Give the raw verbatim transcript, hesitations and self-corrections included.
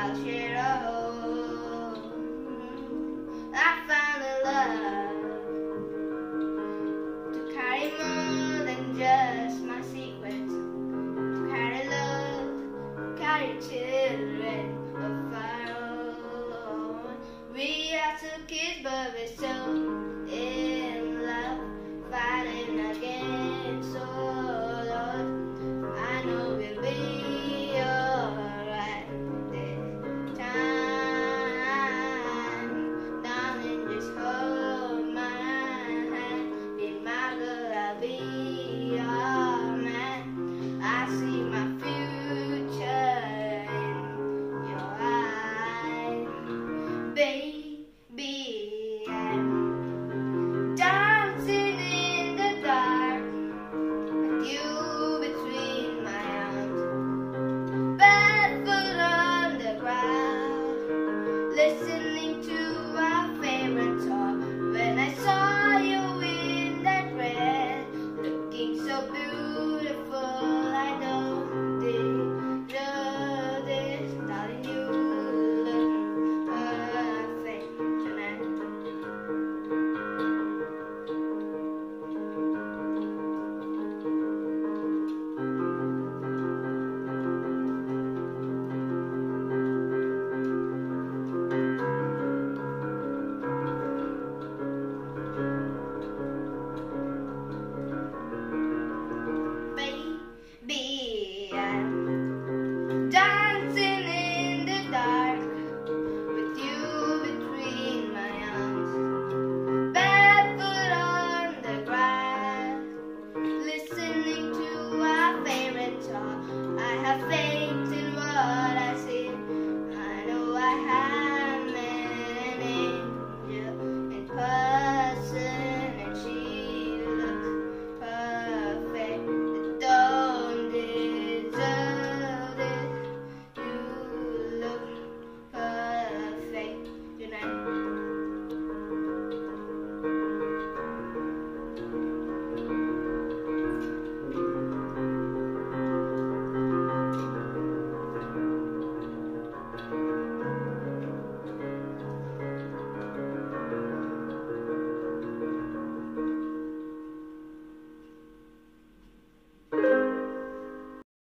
I'll share a home. I found a love to carry more than just my secrets, to carry love, carry children of our own. We are two kids, but we're so in love, fighting against all odds. I know we'll be alright this time. Darling, just hold my hand. Be my girl, I'll be your man. I see my future in your eyes, baby. I'm dancing in the dark with you between my arms, barefoot on the ground, listen